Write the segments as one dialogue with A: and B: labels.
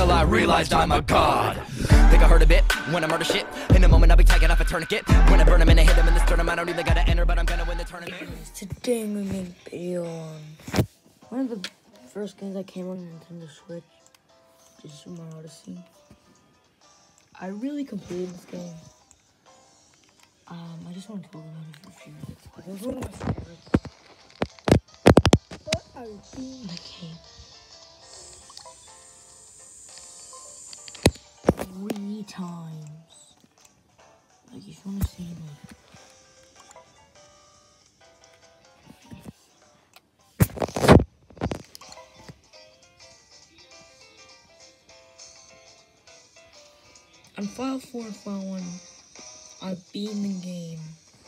A: until I realized I'm a god. Think I heard a bit when I murder shit. In a moment I'll be taking off a tourniquet. When I burn him and I hit him in the sternum, I don't even gotta enter, but I'm gonna win the tournament.
B: Today I'm gonna make a video on one of the first games I came on Nintendo Switch, which is Super Mario Odyssey. I really completed this game. I just want to talk about it for a few minutes. It was one of my favorites. But I beat the game 3 times. Like, if you want to see, like, on File 4 and File 1, I've beaten the game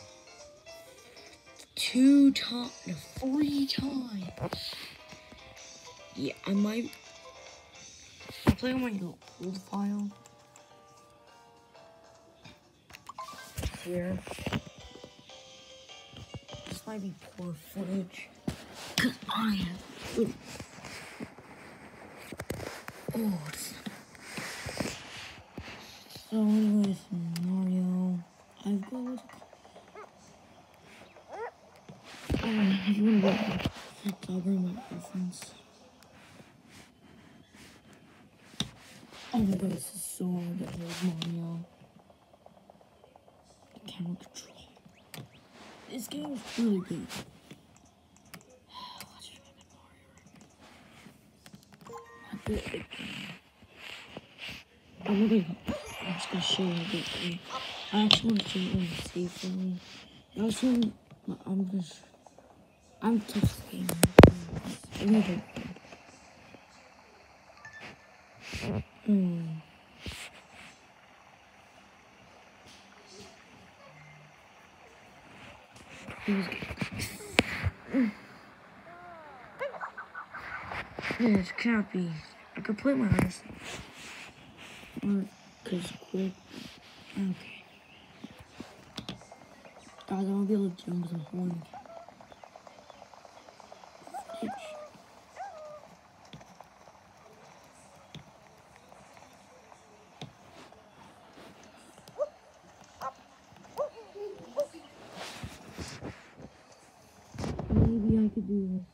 B: 3 times. Yeah, I'll play on my old file. Here. This might be poor footage, because I have... Oh, so anyways, Mario, I've got what's it called? If you want to go, I'll bring my reference. Oh my god, this is so hard to hold Mario. The camera control. This game is really good. Let's just make Mario. I'm just gonna show you how good it is. I actually want to show you what it's safe for me. I'm tough this game. I'm never. This can't be. I could play my eyes. Cause quick. Okay. Guys, I won't be able to jump because I'm holding footage. Maybe I could do this.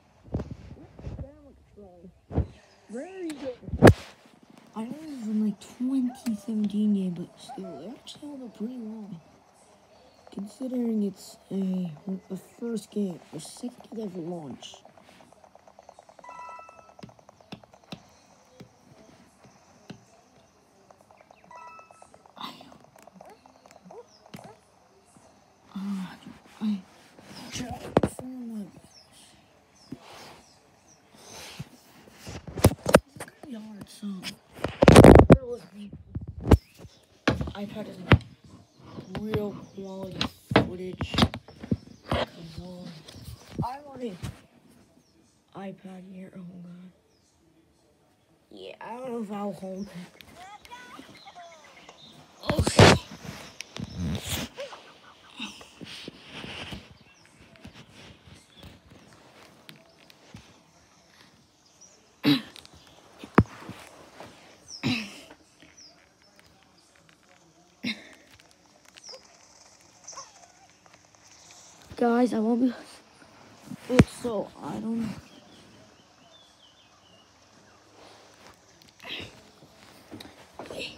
B: Very good. I know this is from like 2017 game, but still, it actually held up pretty well. Considering it's a first game, or second game ever launched. So, bear with me. iPad is real quality footage. Come on. I'm on an iPad here. Oh god. Yeah, I don't know if I'll hold it. Okay. Guys, I won't be. So I don't know. Okay.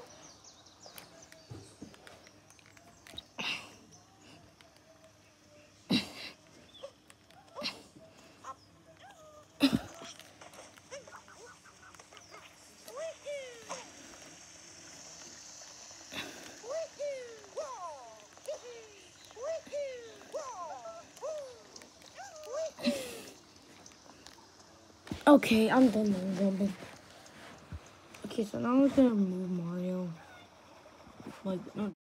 B: Okay, I'm done. Okay, so now I'm gonna move Mario. Like, not